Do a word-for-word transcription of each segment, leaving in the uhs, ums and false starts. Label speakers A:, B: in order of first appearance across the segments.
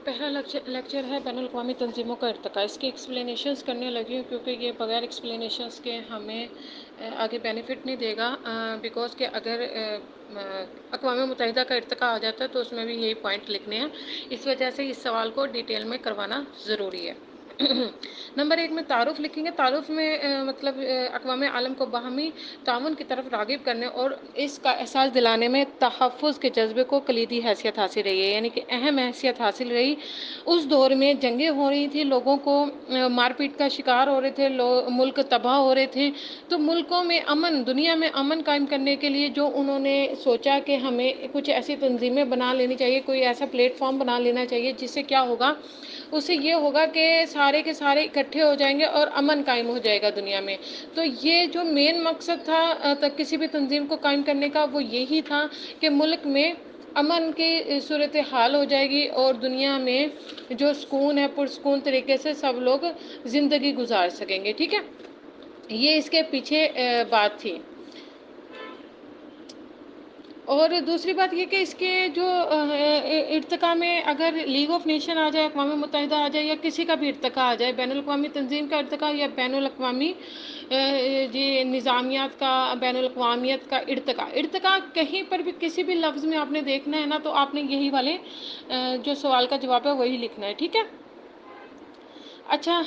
A: پہلا لیکچر ہے بین الاقوامی تنظیموں کا ارتقاء. اس کی ایکسپلینیشنز کرنے لگی ہوں کیونکہ یہ بغیر ایکسپلینیشنز کے ہمیں آگے بینیفٹ نہیں دے گا، بیکاز کہ اگر اقوام متحدہ کا ارتقاء آ جاتا ہے تو اس میں بھی یہی پوائنٹ لکھنے ہیں. اس وجہ سے اس سوال کو ڈیٹیل میں کروانا ضروری ہے. نمبر ایک میں تعارف لکھیں گے. تعارف میں مطلب اقوام عالم کو باہمی تعاون کی طرف راغب کرنے اور اس کا احساس دلانے میں تحفظ کے جذبے کو کلیدی حیثیت حاصل رہی ہے، یعنی کہ اہم حیثیت حاصل رہی. اس دور میں جنگیں ہو رہی تھیں، لوگوں کو مار پیٹ کا شکار ہو رہے تھے، ملک تباہ ہو رہے تھے. تو ملکوں میں امن، دنیا میں امن قائم کرنے کے لیے جو انہوں نے سوچا کہ ہمیں کچھ ایسی تنظیمیں بنا لینی چاہیے، کوئی ایسا پلیٹ فارم بنا لینا چاہیے جس سے کیا ہوگا، اس سے یہ ہوگا کہ سارے کے سارے اکٹھے ہو جائیں گے اور امن قائم ہو جائے گا دنیا میں. تو یہ جو مین مقصد تھا کسی بھی تنظیم کو قائم کرنے کا وہ یہی تھا کہ ملک میں امن کی صورتحال ہو جائے گی اور دنیا میں جو سکون ہے پرسکون طریقے سے سب لوگ زندگی گزار سکیں گے. ٹھیک ہے، یہ اس کے پیچھے بات تھی. اور دوسری بات یہ کہ اس کے جو ارتقاء میں اگر لیگ آف نیشن آ جائے، اقوام متحدہ آ جائے، یا کسی کا بھی ارتقاء آ جائے، بین الاقوامی تنظیم کا ارتقاء یا بین الاقوامی جی نظامیات کا، بین الاقوامیت کا ارتقاء ارتقاء کہیں پر بھی کسی بھی لفظ میں آپ نے دیکھنا ہے نا تو آپ نے یہی والے جو سوال کا جواب ہے وہی لکھنا ہے. ٹھیک ہے. اچھا،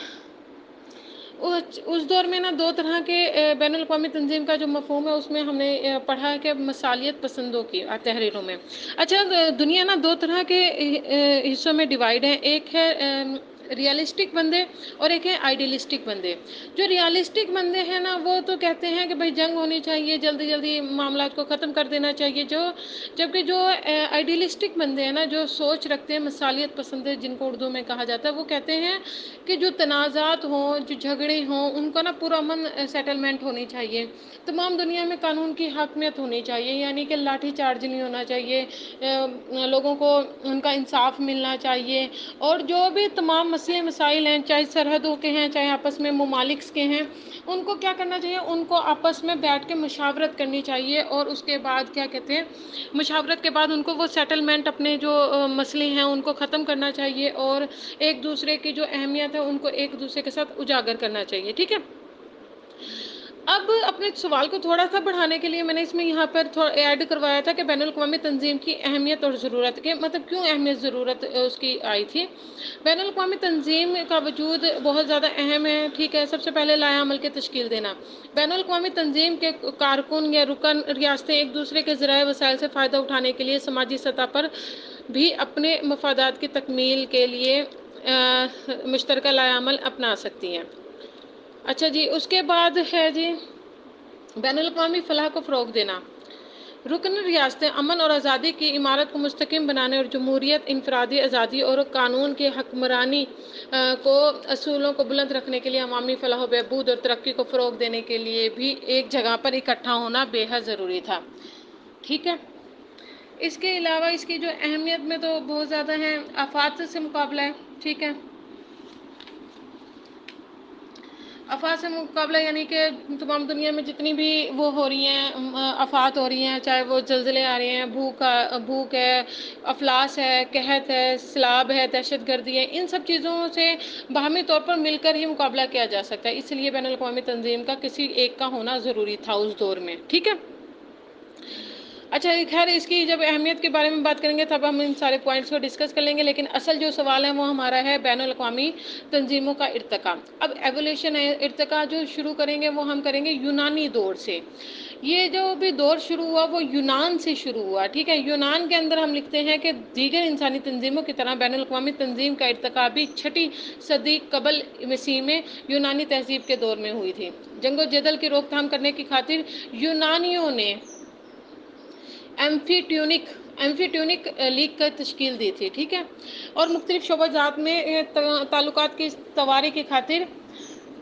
A: اس دور میں نا دو طرح کے بین الاقوامی تنظیم کا جو مفہوم ہے اس میں ہم نے پڑھا ہے کہ مثالیت پسندوں کی تحریروں میں. اچھا، دنیا نا دو طرح کے حصوں میں ڈیوائیڈ ہے. ایک ہے ریئلسٹک بندے اور ایک ہے آئیڈیلسٹک بندے. جو ریئلسٹک بندے ہیں نا وہ تو کہتے ہیں کہ بھائی جنگ ہونی چاہیے، جلدی جلدی معاملات کو ختم کر دینا چاہیے. جو جبکہ جو آئیڈیلسٹک بندے ہیں نا، جو سوچ رکھتے ہیں مثالیت پسند، جن کو اردو میں کہا جاتا ہے، وہ کہتے ہیں کہ جو تنازعات ہوں، جو جھگڑے ہوں، ان کا نا پرامن سیٹلمنٹ ہونی چاہیے. تمام دنیا میں قانون کی حاکمیت ہونی چاہیے، یعنی کہ لاٹھی چارج نہیں ہونا چاہیے، لوگوں کو ان کا انصاف ملنا چاہیے. اور جو بھی تمام مسئلے مسائل ہیں، چاہے سرحدوں کے ہیں، چاہے آپس میں ممالک کے ہیں، ان کو کیا کرنا چاہیے، ان کو آپس میں بیٹھ کے مشاورت کرنی چاہیے. اور اس کے بعد کیا کہتے ہیں، مشاورت کے بعد ان کو وہ سیٹلمنٹ اپنے جو مسئلے ہیں ان کو ختم کرنا چاہیے اور ایک دوسرے کی جو اہمیت ہے ان کو ایک دوسرے کے ساتھ اجاگر کرنا چاہیے. ٹھیک ہے. اب اپنے سوال کو تھوڑا سا بڑھانے کے لیے میں نے اس میں یہاں پر ایڈ کروایا تھا کہ بین الاقوامی تنظیم کی اہمیت اور ضرورت کے مطلب کیوں اہمیت ضرورت اس کی آئی تھی. بین الاقوامی تنظیم کا وجود بہت زیادہ اہم ہے. ٹھیک ہے. سب سے پہلے لائحہ عمل کی تشکیل دینا. بین الاقوامی تنظیم کے کارکن یا رکن ریاستیں ایک دوسرے کے ذرائع وسائل سے فائدہ اٹھانے کے لیے سماجی سطح پر بھی اپنے مفادات کی تکمیل کے لیے مشترکہ لائحہ عمل اپنا سکتی ہیں. اچھا جی، اس کے بعد ہے جی بین الاقوامی فلاح کو فروغ دینا. رکن ریاستیں امن اور آزادی کی عمارت کو مستحکم بنانے اور جمہوریت، انفرادی آزادی اور قانون کی حکمرانی کو اصولوں کو بلند رکھنے کے لیے عوامی فلاح و بہبود اور ترقی کو فروغ دینے کے لیے بھی ایک جگہ پر اکٹھا ہونا بے حد ضروری تھا. ٹھیک ہے. اس کے علاوہ اس کی جو اہمیت میں تو بہت زیادہ ہیں. آفات سے مقابلہ ہے. ٹھیک ہے. آفات سے مقابلہ یعنی کہ تمام دنیا میں جتنی بھی وہ ہو رہی ہیں آفات ہو رہی ہیں، چاہے وہ زلزلے آ رہے ہیں، بھوک بھوک ہے، افلاس ہے، قحط ہے، سیلاب ہے، دہشت گردی ہے، ان سب چیزوں سے باہمی طور پر مل کر ہی مقابلہ کیا جا سکتا ہے. اس لیے بین الاقوامی تنظیم کا کسی ایک کا ہونا ضروری تھا اس دور میں. ٹھیک ہے. اچھا خیر، اس کی جب اہمیت کے بارے میں بات کریں گے تب ہم ان سارے پوائنٹس کو ڈسکس کر لیں گے، لیکن اصل جو سوال ہے وہ ہمارا ہے بین الاقوامی تنظیموں کا ارتقاء. اب ایولیوشن ہے، ارتقاء جو شروع کریں گے وہ ہم کریں گے یونانی دور سے. یہ جو بھی دور شروع ہوا وہ یونان سے شروع ہوا. ٹھیک ہے. یونان کے اندر ہم لکھتے ہیں کہ دیگر انسانی تنظیموں کی طرح بین الاقوامی تنظیم کا ارتقاء بھی چھٹی صدی قبل مسیح میں یونانی تہذیب کے دور میں ہوئی تھی. جنگ و جدل کی روک تھام کرنے کی خاطر یونانیوں نے ایمفی ٹیونک ایمفی ٹیونک لیگ کا تشکیل دی تھی. ٹھیک ہے. اور مختلف شعبہ جات میں تعلقات کی تواری کی خاطر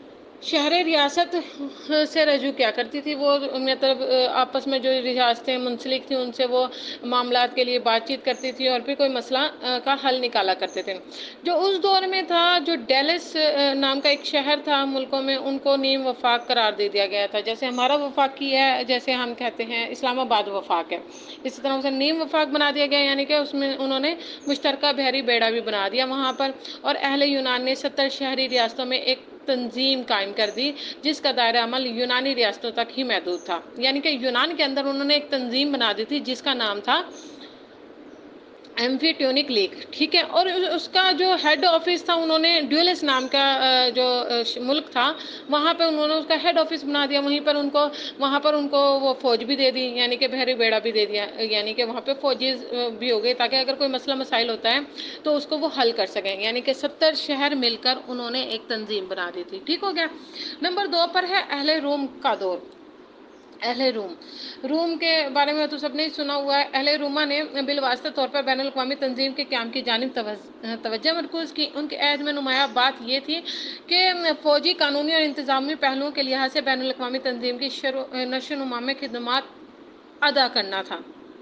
A: شہر ریاست سے رجوع کیا کرتی تھی وہ، مطلب آپس میں جو ریاستیں منسلک تھیں ان سے وہ معاملات کے لیے بات چیت کرتی تھی اور پھر کوئی مسئلہ کا حل نکالا کرتے تھے۔ جو اس دور میں تھا، جو ڈیلس نام کا ایک شہر تھا ملکوں میں، ان کو نیم وفاق قرار دے دیا گیا تھا۔ جیسے ہمارا وفاقی ہے، جیسے ہم کہتے ہیں اسلام آباد وفاق ہے، اسی طرح اسے نیم وفاق بنا دیا گیا، یعنی کہ اس میں انہوں نے مشترکہ بحری بیڑا بھی بنا دیا وہاں پر۔ اور اہل یونان نے ستر شہری ریاستوں میں ایک تنظیم قائم کر دی جس کا دائرہ عمل یونانی ریاستوں تک ہی محدود تھا، یعنی کہ یونان کے اندر انہوں نے ایک تنظیم بنا دی تھی جس کا نام تھا ایمفی ٹیونک لیگ، ٹھیک ہے۔ اور اس کا جو ہیڈ آفس تھا، انہوں نے ڈیولس نام کا جو ملک تھا وہاں پہ انہوں نے اس کا ہیڈ آفس بنا دیا، وہیں پر ان کو وہاں پر ان کو وہ فوج بھی دے دی، یعنی کہ بحری بیڑا بھی دے دیا، یعنی کہ وہاں پہ فوجیز بھی ہو گئے تاکہ اگر کوئی مسئلہ مسائل ہوتا ہے تو اس کو وہ حل کر سکیں، یعنی کہ ستر شہر مل کر انہوں نے ایک تنظیم بنا دی تھی، ٹھیک ہو گیا۔ نمبر دو پر ہے اہل روم کا دور۔ اہل روم روم کے بارے میں تو سب نے سنا ہوا ہے۔ اہل روما نے بالواسطہ طور پر بین الاقوامی تنظیم کے قیام کی جانب توجہ مرکوز کی۔ ان کے عہد میں نمایاں بات یہ تھی کہ فوجی، قانونی اور انتظامی پہلوؤں کے لحاظ سے بین الاقوامی تنظیم کی نشو و نما میں خدمات ادا کرنا تھا۔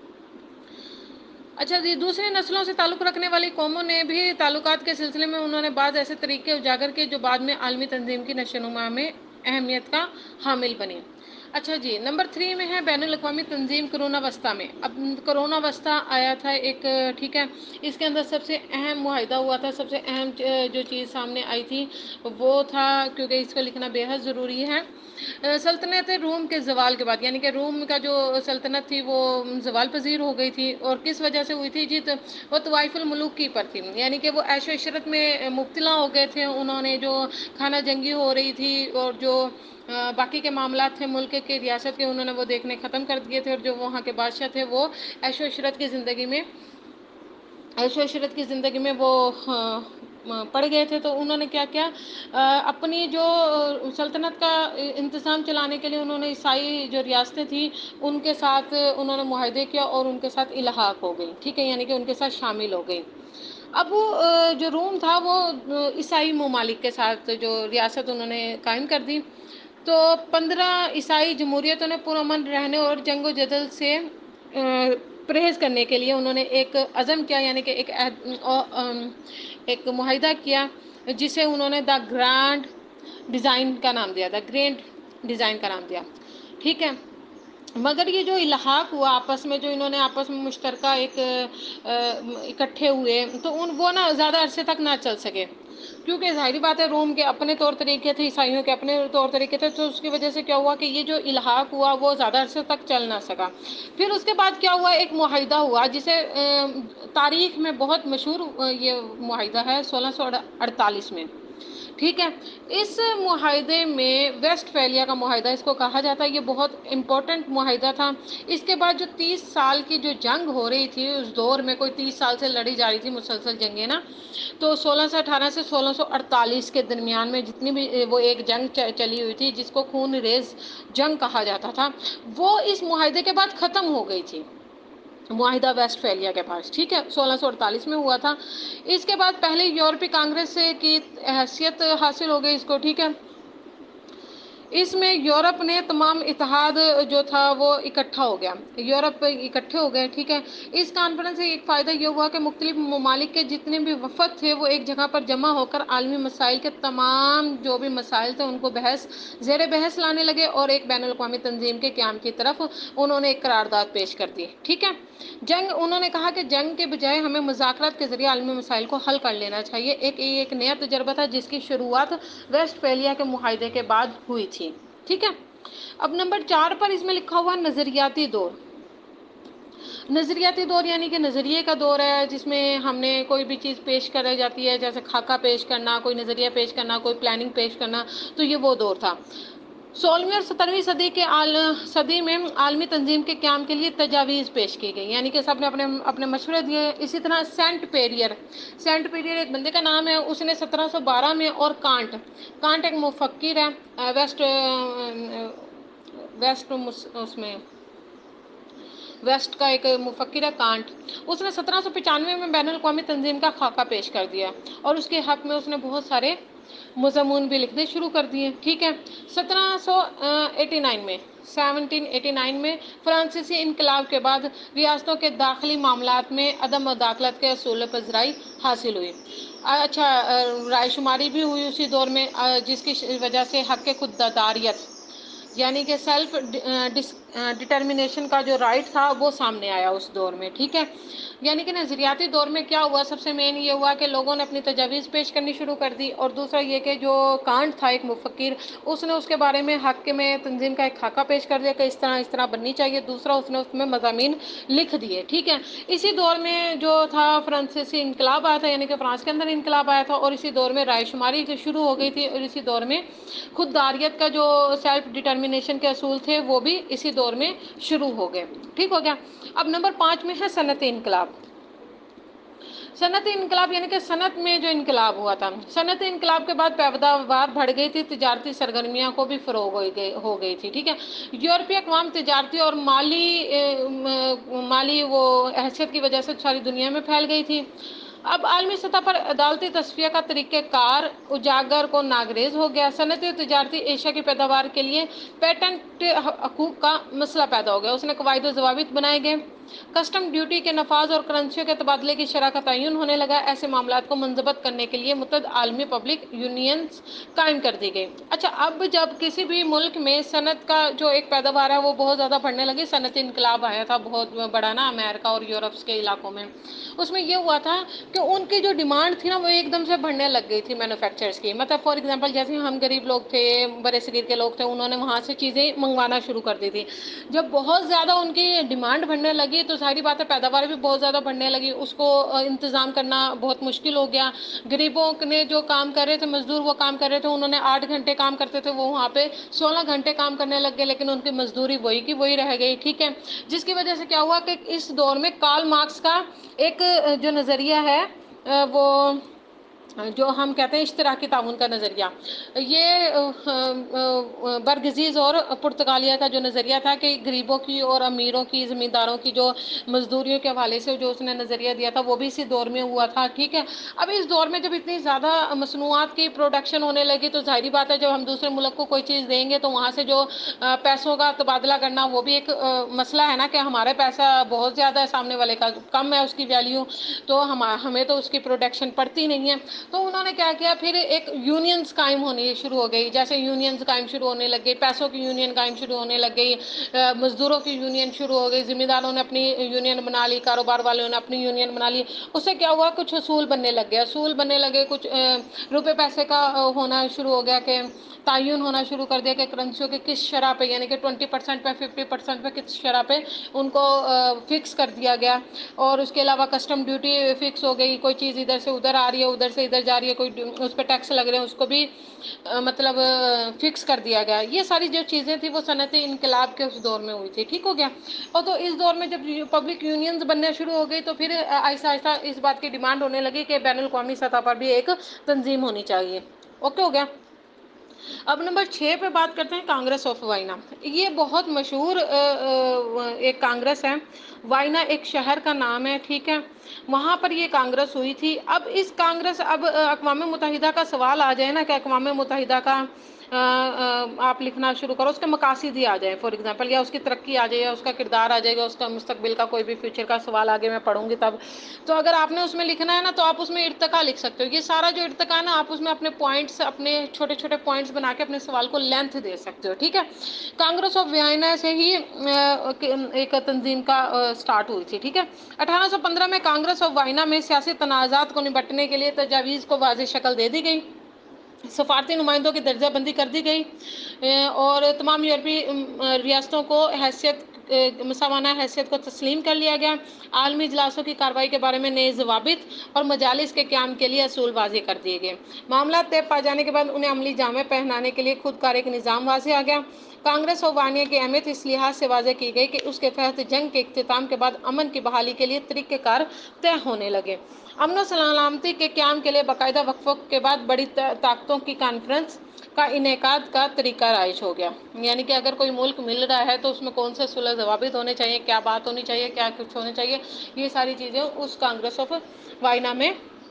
A: اچھا جی، دوسری نسلوں سے تعلق رکھنے والی قوموں نے بھی تعلقات کے سلسلے میں انہوں نے بعض ایسے طریقے اجاگر کیے جو بعد میں عالمی تنظیم کی نشو و نما میں اہمیت کا حامل بنی۔ اچھا جی، نمبر تھری میں ہے بین الاقوامی تنظیم کرونا وسطیٰ میں۔ اب کرونا وسطیٰ آیا تھا ایک، ٹھیک ہے، اس کے اندر سب سے اہم معاہدہ ہوا تھا، سب سے اہم جو چیز سامنے آئی تھی وہ تھا، کیونکہ اس کو لکھنا بے حد ضروری ہے، سلطنت روم کے زوال کے بعد، یعنی کہ روم کا جو سلطنت تھی وہ زوال پذیر ہو گئی تھی، اور کس وجہ سے ہوئی تھی جی؟ وہ طوائف الملوک کی پر تھی، یعنی کہ وہ عیش و عشرت میں مبتلا ہو گئے تھے، انہوں نے جو خانہ جنگی ہو رہی تھی اور جو باقی کے معاملات تھے ملک کے ریاست کے، انہوں نے وہ دیکھنے ختم کر دیے تھے، اور جو وہاں کے بادشاہ تھے وہ عیش و عشرت کی زندگی میں عیش و عشرت کی زندگی میں وہ پڑ گئے تھے، تو انہوں نے کیا کیا، اپنی جو سلطنت کا انتظام چلانے کے لیے انہوں نے عیسائی جو ریاستیں تھیں ان کے ساتھ انہوں نے معاہدے کیا اور ان کے ساتھ الحاق ہو گئی، ٹھیک ہے، یعنی کہ ان کے ساتھ شامل ہو گئی۔ اب جو روم تھا وہ عیسائی ممالک کے ساتھ جو ریاست انہوں نے قائم کر دی، تو پندرہ عیسائی جمہوریتوں نے پرامن رہنے اور جنگ و جدل سے پرہیز کرنے کے لیے انہوں نے ایک عزم کیا، یعنی کہ ایک ایک معاہدہ کیا جسے انہوں نے دا گرانڈ ڈیزائن کا نام دیا، دا گرینڈ ڈیزائن کا نام دیا، ٹھیک ہے۔ مگر یہ جو الحاق ہوا آپس میں، جو انہوں نے آپس میں مشترکہ ایک اکٹھے ہوئے، تو ان وہ نا زیادہ عرصے تک نہ چل سکے، کیونکہ ظاہری بات ہے روم کے اپنے طور طریقے تھے، عیسائیوں کے اپنے طور طریقے تھے، تو اس کی وجہ سے کیا ہوا کہ یہ جو الحاق ہوا وہ زیادہ عرصے تک چل نہ سکا۔ پھر اس کے بعد کیا ہوا، ایک معاہدہ ہوا جسے تاریخ میں بہت مشہور یہ معاہدہ ہے، سولہ سو اڑتالیس میں، ٹھیک ہے۔ اس معاہدے میں ویسٹ فیلیا کا معاہدہ اس کو کہا جاتا ہے، یہ بہت امپورٹنٹ معاہدہ تھا۔ اس کے بعد جو تیس سال کی جو جنگ ہو رہی تھی اس دور میں، کوئی تیس سال سے لڑی جا رہی تھی مسلسل جنگیں نا، تو سولہ سو اٹھارہ سے سولہ سو اڑتالیس کے درمیان میں جتنی بھی وہ ایک جنگ چلی ہوئی تھی جس کو خون ریز جنگ کہا جاتا تھا، وہ اس معاہدے کے بعد ختم ہو گئی تھی، معاہدہ ویسٹ فیلیا کے پاس، ٹھیک ہے، سولہ سو اڑتالیس میں ہوا تھا۔ اس کے بعد پہلے یورپی کانگریس کی حیثیت حاصل ہو گئی اس کو، ٹھیک ہے۔ اس میں یورپ نے تمام اتحاد جو تھا وہ اکٹھا ہو گیا، یورپ اکٹھے ہو گئے، ٹھیک ہے۔ اس کانفرنس سے ایک فائدہ یہ ہوا کہ مختلف ممالک کے جتنے بھی وفد تھے وہ ایک جگہ پر جمع ہو کر عالمی مسائل کے تمام جو بھی مسائل تھے ان کو بحث زیر بحث لانے لگے، اور ایک بین الاقوامی تنظیم کے قیام کی طرف انہوں نے ایک قرارداد پیش کر دی، ٹھیک ہے۔ جنگ، انہوں نے کہا کہ جنگ کے بجائے ہمیں مذاکرات کے ذریعے عالمی مسائل کو حل کر لینا چاہیے، ایک ایک نیا تجربہ تھا جس کی شروعات ویسٹ فیلیا کے معاہدے کے بعد ہوئی تھی، ٹھیک ہے۔ اب نمبر چار پر اس میں لکھا ہوا نظریاتی دور۔ نظریاتی دور یعنی کہ نظریے کا دور ہے جس میں ہم نے کوئی بھی چیز پیش کرائی جاتی ہے، جیسے خاکہ پیش کرنا، کوئی نظریہ پیش کرنا، کوئی پلاننگ پیش کرنا، تو یہ وہ دور تھا۔ سولہویں اور سترویں صدی کے صدی میں عالمی تنظیم کے قیام کے لیے تجاویز پیش کی گئی، یعنی کہ سب نے اپنے اپنے مشورے دیے۔ اسی طرح سینٹ پیریئر سینٹ پیریئر ایک بندے کا نام ہے، اس نے سترہ سو بارہ میں، اور کانٹ کانٹ ایک مفکر ہے ویسٹ ویسٹ اس میں ویسٹ کا ایک مفکر ہے کانٹ، اس نے سترہ سو پچانوے میں بین الاقوامی تنظیم کا خاکہ پیش کر دیا، اور اس کے حق میں اس نے بہت سارے مضمون بھی لکھنے شروع کر دیے، ٹھیک ہے۔ سترہ سو اٹھاسی میں سیونٹین ایٹی نائن میں فرانسیسی انقلاب کے بعد ریاستوں کے داخلی معاملات میں عدم مداخلت کے اصول پذیرائی حاصل ہوئی۔ اچھا، رائے شماری بھی ہوئی اسی دور میں، جس کی وجہ سے حق خودداریت یعنی کہ سیلف ڈٹرمنیشن کا جو رائٹ تھا وہ سامنے آیا اس دور میں، ٹھیک ہے۔ یعنی کہ نظریاتی دور میں کیا ہوا، سب سے مین یہ ہوا کہ لوگوں نے اپنی تجاویز پیش کرنی شروع کر دی، اور دوسرا یہ کہ جو کانٹ تھا ایک مفکر، اس نے اس کے بارے میں حق میں تنظیم کا ایک خاکہ پیش کر دیا کہ اس طرح اس طرح بننی چاہیے، دوسرا اس نے اس میں مضامین لکھ دیے، ٹھیک ہے۔ اسی دور میں جو تھا فرانسیسی انقلاب آیا تھا، یعنی کہ فرانس کے اندر انقلاب آیا تھا، اور اسی دور میں رائے شماری شروع ہو گئی تھی، اور اسی دور میں خودداریت کا جو سیلف ڈٹرمنیشن کے اصول تھے وہ بھی اسی دور میں شروع ہو گئے، ٹھیک ہو گیا۔ اب نمبر پانچ میں ہے صنعتی انقلاب۔ صنعتی انقلاب یعنی کہ صنعت میں جو انقلاب ہوا تھا، صنعتی انقلاب کے بعد پیداوار بڑھ گئی تھی، تجارتی سرگرمیاں کو بھی فروغ ہو گئی تھی، ٹھیک ہے۔ یورپی اقوام تجارتی اور مالی مالی وہ حیثیت کی وجہ سے ساری دنیا میں پھیل گئی تھی۔ اب عالمی سطح پر عدالتی تصفیہ کا طریقہ کار اجاگر کو ناگزیر ہو گیا۔ صنعتی اور تجارتی اشیاء کی پیداوار کے لیے پیٹنٹ حقوق کا مسئلہ پیدا ہو گیا، اس نے قواعد و ضوابط بنائے گئے، کسٹم ڈیوٹی کے نفاذ اور کرنسیوں کے تبادلے کی شرح کا تعین ہونے لگا۔ ایسے معاملات کو منضبط کرنے کے لیے متعدد عالمی پبلک یونینز قائم کر دی گئی۔ اچھا، اب جب کسی بھی ملک میں صنعت کا جو ایک پیداوار ہے وہ بہت زیادہ بڑھنے لگی، صنعتی انقلاب آیا تھا بہت بڑا نا امریکہ اور یورپ کے علاقوں میں، اس میں یہ ہوا تھا کہ ان کی جو ڈیمانڈ تھی نا وہ ایک دم سے بڑھنے لگ گئی تھی مینوفیکچررز کی، مطلب فار ایگزامپل جیسے ہم غریب لوگ تھے، برے صغیر کے لوگ تھے، انہوں نے وہاں سے چیزیں منگوانا شروع کر دی تھی۔ جب بہت زیادہ ان کی ڈیمانڈ بڑھنے لگی تو ظاہری بات ہے پیداوار بھی بہت زیادہ بڑھنے لگی، اس کو انتظام کرنا بہت مشکل ہو گیا۔ غریبوں نے جو کام کر رہے تھے، مزدور وہ کام کر رہے تھے، انہوں نے آٹھ گھنٹے کام کرتے تھے، وہ وہاں پہ سولہ گھنٹے کام کرنے لگ گئے، لیکن ان کی مزدوری وہی کی وہی رہ گئی، ٹھیک ہے۔ جس کی وجہ سے کیا ہوا کہ اس دور میں کارل مارکس کا ایک جو نظریہ ہے وہ جو ہم کہتے ہیں اشتراکی تعاون کا نظریہ، یہ برگزیز اور پرتگالیہ کا جو نظریہ تھا کہ غریبوں کی اور امیروں کی، زمینداروں کی جو مزدوریوں کے حوالے سے جو اس نے نظریہ دیا تھا وہ بھی اسی دور میں ہوا تھا، ٹھیک ہے۔ اب اس دور میں جب اتنی زیادہ مصنوعات کی پروڈکشن ہونے لگی تو ظاہری بات ہے جب ہم دوسرے ملک کو کوئی چیز دیں گے تو وہاں سے جو پیسوں کا تبادلہ کرنا وہ بھی ایک مسئلہ ہے نا، کہ ہمارا پیسہ بہت زیادہ ہے، سامنے والے کا کم ہے اس کی ویلیو، تو ہمیں تو اس کی پروڈکشن پڑتی نہیں ہے۔ تو انہوں نے کیا کیا، پھر ایک یونینز قائم ہونی شروع ہو گئی، جیسے یونینز قائم شروع ہونے لگ گئی، پیسوں کی یونین قائم شروع ہونے لگ گئی، مزدوروں کی یونین شروع ہو گئی، ذمہ داروں نے اپنی یونین بنا لی، کاروبار والوں نے اپنی یونین بنا لی۔ اس سے کیا ہوا، کچھ اصول بننے لگ گئے، اصول بننے لگے، کچھ روپے پیسے کا ہونا شروع ہو گیا، کہ تعین ہونا شروع کر دیا کہ کرنسیوں کے کس شرح پہ، یعنی کہ ٹوئنٹی پرسینٹ پہ، ففٹی پرسینٹ پہ، کس شرح پہ ان کو فکس کر دیا گیا۔ اور اس کے علاوہ کسٹم ڈیوٹی فکس ہو گئی، کوئی چیز ادھر سے ادھر آ رہی ہے، ادھر سے ادھر جا رہی ہے، کوئی اس پہ ٹیکس لگ رہے ہیں، اس کو بھی مطلب فکس کر دیا گیا۔ یہ ساری جو چیزیں تھیں وہ صنعتی انقلاب کے اس دور میں ہوئی تھی، ٹھیک ہو گیا۔ اور تو اس دور میں جب پبلک یونینز بننے شروع ہو گئی تو پھر آہستہ آہستہ اس بات کی ڈیمانڈ ہونے لگی کہ بین الاقوامی سطح پر بھی ایک تنظیم ہونی چاہیے، اوکے ہو گیا۔ اب نمبر چھ پہ بات کرتے ہیں کانگریس آف وائنا۔ یہ بہت مشہور ایک کانگریس ہے، وائنا ایک شہر کا نام ہے، ٹھیک ہے، وہاں پر یہ کانگریس ہوئی تھی۔ اب اس کانگریس اب اقوام متحدہ کا سوال آ جائے نا کہ اقوام متحدہ کا آپ لکھنا شروع کرو، اس کے مقاصد ہی آ جائے فار ایگزامپل، یا اس کی ترقی آ جائے، یا اس کا کردار آ جائے گا، اس کا مستقبل کا کوئی بھی فیوچر کا سوال آگے میں پڑھوں گی تب، تو اگر آپ نے اس میں لکھنا ہے نا تو آپ اس میں ارتقا لکھ سکتے ہو۔ یہ سارا جو ارتقا ہے نا آپ اس میں اپنے پوائنٹس، اپنے چھوٹے چھوٹے پوائنٹس بنا کے اپنے سوال کو لینتھ دے سکتے ہو، ٹھیک ہے۔ کانگریس آف وائنا سے ہی ایک تنظیم کا سٹارٹ ہوئی تھی، ٹھیک ہے۔ اٹھارہ سو پندرہ میں کانگریس آف وائنا میں سیاسی تنازعات کو نمٹنے کے لیے تجاویز کو واضح شکل دے دی گئی، سفارتی نمائندوں کی درجہ بندی کر دی گئی، اور تمام یورپی ریاستوں کو حیثیت مساوانہ حیثیت کو تسلیم کر لیا گیا۔ عالمی اجلاسوں کی کارروائی کے بارے میں نئے ضوابط اور مجالس کے قیام کے لیے اصول واضح کر دیے گئے۔ معاملات طے پا جانے کے بعد انہیں عملی جامہ پہنانے کے لیے خود کار ایک نظام واضح آ گیا۔ کانگریس آف وائنا کی اہمیت اس لحاظ سے واضح کی گئی کہ اس کے تحت جنگ کے اختتام کے بعد امن کی بحالی کے لیے طریقہ کار طے ہونے لگے۔ امن و سلامتی کے قیام کے لیے باقاعدہ وقفوں کے بعد بڑی طاقتوں کی کانفرنس کا انعقاد کا طریقہ رائج ہو گیا، یعنی کہ اگر کوئی ملک مل رہا ہے تو اس میں کون سے صلح ضوابط ہونے چاہیے، کیا بات ہونی چاہیے، کیا کچھ ہونا چاہیے، یہ ساری چیزیں اس کانگریس آف وائنا میں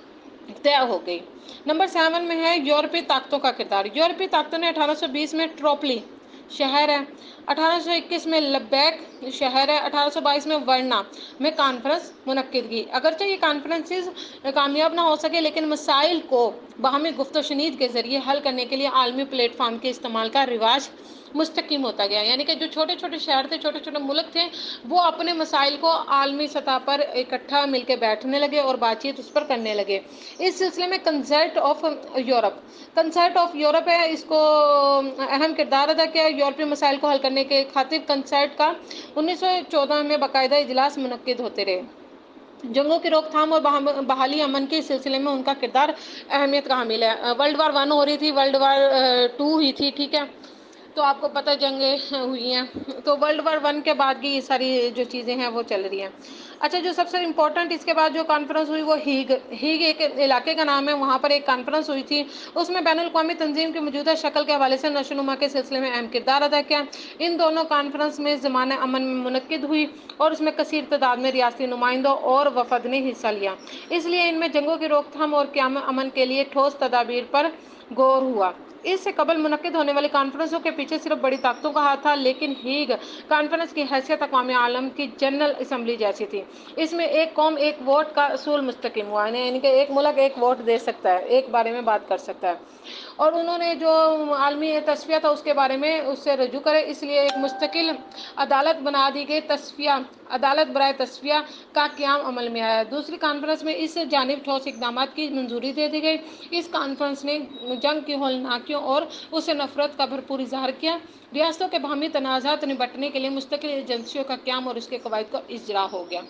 A: طے ہو گئی۔ نمبر سیون میں ہے یورپی طاقتوں کا کردار۔ یورپی طاقتوں نے اٹھارہ سو بیس میں ٹروپلی شہر ہے، اٹھارہ سو اکیس میں لبیک شہر ہے، اٹھارہ سو بائیس میں ورنا میں کانفرنس منعقد کی۔ اگرچہ یہ کانفرنسز کامیاب نہ ہو سکے لیکن مسائل کو باہمی گفت و شنید کے ذریعے حل کرنے کے لیے عالمی پلیٹ فارم کے استعمال کا رواج مستحکم ہوتا گیا، یعنی کہ جو چھوٹے چھوٹے شہر تھے، چھوٹے چھوٹے ملک تھے، وہ اپنے مسائل کو عالمی سطح پر اکٹھا مل کے بیٹھنے لگے اور بات چیت اس پر کرنے لگے۔ اس سلسلے میں concert of Europe concert of Europe ہے، اس کو اہم کردار ادا کیا۔ یورپی مسائل کو حل کرنے کے خاطر کنسرٹ کا انیس سو چودہ میں باقاعدہ اجلاس منعقد ہوتے رہے۔ جنگوں کی روک تھام اور بحالی امن کے سلسلے میں ان کا کردار اہمیت کا حامل ہے۔ ورلڈ وار ون ہو رہی تھی، ورلڈ وار ٹو ہوئی تھی، ٹھیک ہے، تو آپ کو پتہ جنگیں ہوئی ہیں، تو ورلڈ وار ون کے بعد کی یہ ساری جو چیزیں ہیں وہ چل رہی ہیں۔ اچھا، جو سب سے امپورٹنٹ اس کے بعد جو کانفرنس ہوئی وہ ہیگ ہیگ ایک علاقے کا نام ہے، وہاں پر ایک کانفرنس ہوئی تھی، اس میں بین الاقوامی تنظیم کی موجودہ شکل کے حوالے سے نشو و نما کے سلسلے میں اہم کردار ادا کیا۔ ان دونوں کانفرنس میں ضمان امن منعقد ہوئی اور اس میں کثیر تعداد میں ریاستی نمائندوں اور وفد نے حصہ لیا، اس لیے ان میں جنگوں کی روک تھام اور قیام امن کے لیے ٹھوس تدابیر پر غور ہوا۔ اس سے قبل منعقد ہونے والی کانفرنسوں کے پیچھے صرف بڑی طاقتوں کا ہاتھ تھا، لیکن ہیگ کانفرنس کی حیثیت اقوام عالم کی جنرل اسمبلی جیسی تھی۔ اس میں ایک قوم ایک ووٹ کا اصول مستحکم ہوا، یعنی کہ ایک ملک ایک ووٹ دے سکتا ہے، ایک بارے میں بات کر سکتا ہے، اور انہوں نے جو عالمی تصفیہ تھا اس کے بارے میں اس سے رجوع کرے، اس لیے ایک مستقل عدالت بنا دی گئی، تصفیہ عدالت برائے تصفیہ کا قیام عمل میں آیا۔ دوسری کانفرنس میں اس جانب ٹھوس اقدامات کی منظوری دے دی گئی۔ اس کانفرنس نے جنگ کی ہولناکیوں اور اس سے نفرت کا بھرپور اظہار کیا، ریاستوں کے باہمی تنازعات نمٹنے کے لیے مستقل ایجنسیوں کا قیام اور اس کے قواعد کا اجرا ہو گیا۔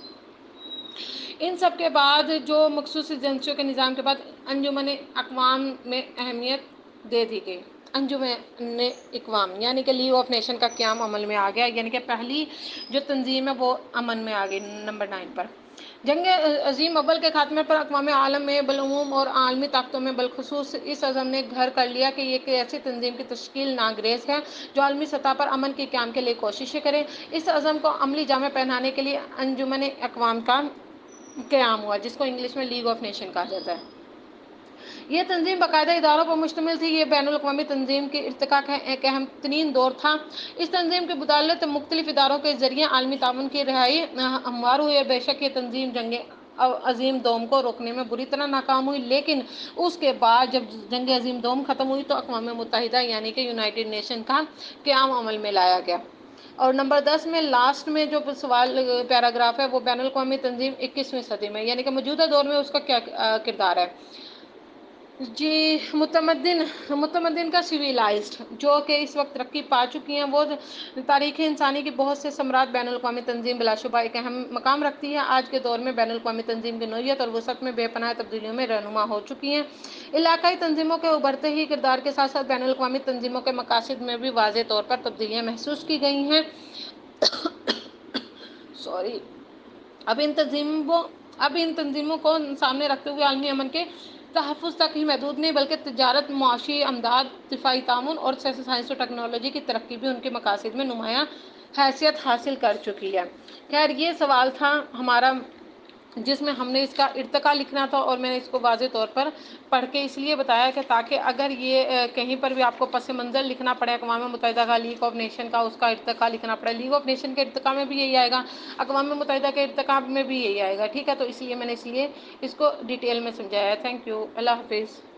A: ان سب کے بعد جو مخصوص ایجنسیوں کے نظام کے بعد انجمن اقوام میں اہمیت دے دی گئی۔ انجمن اقوام یعنی کہ لیگ آف نیشن کا قیام عمل میں آ گیا، یعنی کہ پہلی جو تنظیم ہے وہ امن میں آ گئی۔ نمبر نائن پر جنگ عظیم اول کے خاتمے پر اقوام عالم میں بالعموم اور عالمی طاقتوں میں بالخصوص اس عزم نے گھر کر لیا کہ یہ ایک ایسی تنظیم کی تشکیل ناگزیر ہے جو عالمی سطح پر امن کے قیام کے لیے کوششیں کرے۔ اس عزم کو عملی جامہ پہنانے کے لیے انجمن اقوام کا قیام ہوا، جس کو انگلش میں لیگ آف نیشن کہا جاتا ہے۔ یہ تنظیم باقاعدہ اداروں پر مشتمل تھی، یہ بین الاقوامی تنظیم کی ارتقاء کا ایک اہم ترین دور تھا۔ اس تنظیم کی بدولت مختلف اداروں کے ذریعے عالمی تعاون کی رہائی ہموار ہوئی، اور بے شک یہ تنظیم جنگ عظیم دوم کو روکنے میں بری طرح ناکام ہوئی، لیکن اس کے بعد جب جنگ عظیم دوم ختم ہوئی تو اقوام متحدہ یعنی کہ یونائٹڈ نیشن کا قیام عمل میں لایا گیا۔ اور نمبر دس میں لاسٹ میں جو سوال پیراگراف ہے وہ بین الاقوامی تنظیم اکیسویں صدی میں یعنی کہ موجودہ دور میں اس کا کیا کردار ہے۔ جی، متمدن متمدن کا سویلائزڈ جو کہ اس وقت ترقی پا چکی ہیں، وہ تاریخ انسانی کی بہت سے ثمرات بین الاقوامی تنظیم بلا شبہ ایک اہم مقام رکھتی ہے۔ آج کے دور میں بین الاقوامی تنظیم کی نوعیت اور وسعت میں بے پناہ تبدیلیوں میں رہنما ہو چکی ہیں۔ علاقائی تنظیموں کے ابھرتے ہی کردار کے ساتھ ساتھ بین الاقوامی تنظیموں کے مقاصد میں بھی واضح طور پر تبدیلیاں محسوس کی گئی ہیں۔ سوری اب ان تنظیموں اب ان تنظیموں کو سامنے رکھتے ہوئے عالمی امن کے تحفظ تک ہی محدود نہیں بلکہ تجارت، معاشی امداد، دفاعی تعاون اور سائنس و ٹیکنالوجی کی ترقی بھی ان کے مقاصد میں نمایاں حیثیت حاصل کر چکی ہے۔ خیر، یہ سوال تھا ہمارا جس میں ہم نے اس کا ارتقاء لکھنا تھا، اور میں نے اس کو واضح طور پر پڑھ کے اس لیے بتایا کہ تاکہ اگر یہ کہیں پر بھی آپ کو پس منظر لکھنا پڑے اقوام متحدہ کا، لیگ آف نیشن کا، اس کا ارتقاء لکھنا پڑے، لیگ آف نیشن کے ارتقاء میں بھی یہی آئے گا، اقوام متحدہ کے ارتقاء میں بھی یہی آئے گا، ٹھیک ہے، تو اس لیے میں نے اس لیے اس کو ڈیٹیل میں سمجھایا ہے۔ تھینک یو، اللہ حافظ۔